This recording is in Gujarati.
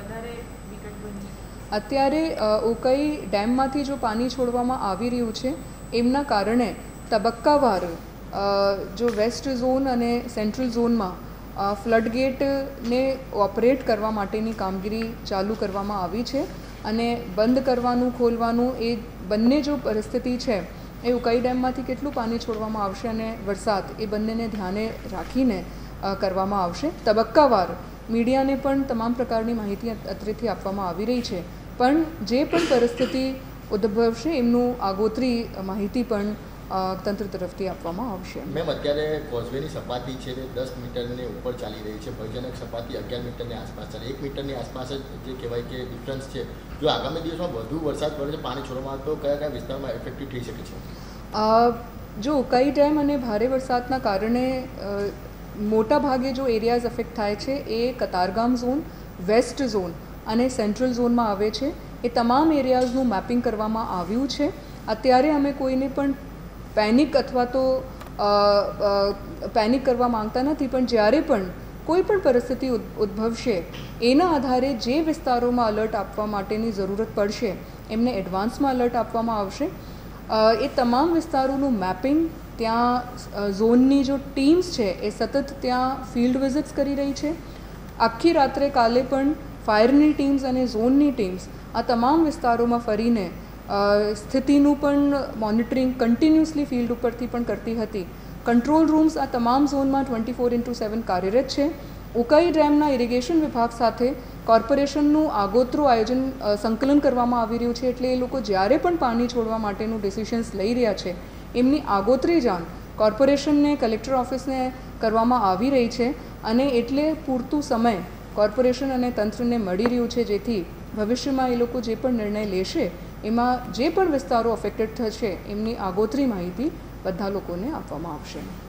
અત્યારે ઉકાઈ ડેમમાંથી જો પાણી છોડવામાં આવી રહ્યું છે એમના કારણે તબક્કાવાર જો વેસ્ટ ઝોન અને સેન્ટ્રલ ઝોનમાં ફ્લડગેટને ઓપરેટ કરવા માટેની કામગીરી ચાલુ કરવામાં આવી છે અને બંધ કરવાનું ખોલવાનું એ બંને જો પરિસ્થિતિ છે એ ઉકાઈ ડેમમાંથી કેટલું પાણી છોડવામાં આવશે અને વરસાદ એ બંનેને ધ્યાને રાખીને કરવામાં આવશે. તબક્કાવાર મીડિયાને પણ તમામ પ્રકારની માહિતી અત્રેથી આપવામાં આવી રહી છે, પણ જે પણ પરિસ્થિતિ ઉદ્ભવશે એમનું આગોતરી માહિતી પણ તંત્ર તરફથી આપવામાં આવશે. મેમ, અત્યારે કોઝવેની સપાટી છે તે 10 મીટરની ઉપર ચાલી રહી છે, ભયજનક સપાટી 11 મીટરની આસપાસ ચાલે, 1 મીટરની આસપાસ જ જે કહેવાય કે ડિફરન્સ છે. જો આગામી દિવસમાં વધુ વરસાદ પડે છે, પાણી છોડવામાં તો કયા કયા વિસ્તારમાં ઇફેક્ટિવ થઈ શકે છે? જો ઉકાઈ ડેમ અને ભારે વરસાદના કારણે મોટા ભાગે જો એરિયાઝ અફેક્ટ થાય છે એ કતારગામ ઝોન, વેસ્ટ ઝોન અને સેન્ટ્રલ ઝોનમાં આવે છે. એ તમામ એરિયાઝનું મેપિંગ કરવામાં આવ્યું છે. અત્યારે અમે કોઈને પણ પેનિક અથવા તો પેનિક કરવા માંગતા નથી, પણ જ્યારે પણ કોઈ પણ પરિસ્થિતિ ઉદ્ભવશે એના આધારે જે વિસ્તારોમાં અલર્ટ આપવા માટેની જરૂરત પડશે એમને એડવાન્સમાં અલર્ટ આપવામાં આવશે. એ તમામ વિસ્તારોનું મેપિંગ, ત્યાં ઝોનની જો ટીમ્સ છે એ સતત ત્યાં ફિલ્ડ વિઝિટ્સ કરી રહી છે. આખી રાત્રે કાલે પણ ફાયરની ટીમ્સ અને ઝોનની ટીમ્સ આ તમામ વિસ્તારોમાં ફરીને સ્થિતિનું પણ મોનિટરિંગ કન્ટિન્યુઅસલી ફિલ્ડ ઉપરથી પણ કરતી હતી. કંટ્રોલ રૂમ્સ આ તમામ ઝોનમાં 24/7 કાર્યરત છે. ઉકાઈ ડેમના ઇરિગેશન વિભાગ સાથે કોર્પોરેશનનું આગોતરું આયોજન સંકલન કરવામાં આવી રહ્યું છે, એટલે એ લોકો જ્યારે પણ પાણી છોડવા માટેનું ડિસિશન્સ લઈ રહ્યા છે એમની આગોતરી જાણ કોર્પોરેશનને, કલેક્ટર ઓફિસને કરવામાં આવી રહી છે અને એટલે પૂરતું સમય કોર્પોરેશન અને તંત્રને મળી રહ્યું છે, જેથી ભવિષ્યમાં એ લોકો જે પણ નિર્ણય લેશે એમાં જે પણ વિસ્તારો અફેક્ટેડ થશે એમની આગોતરી માહિતી બધા લોકોને આપવામાં આવશે.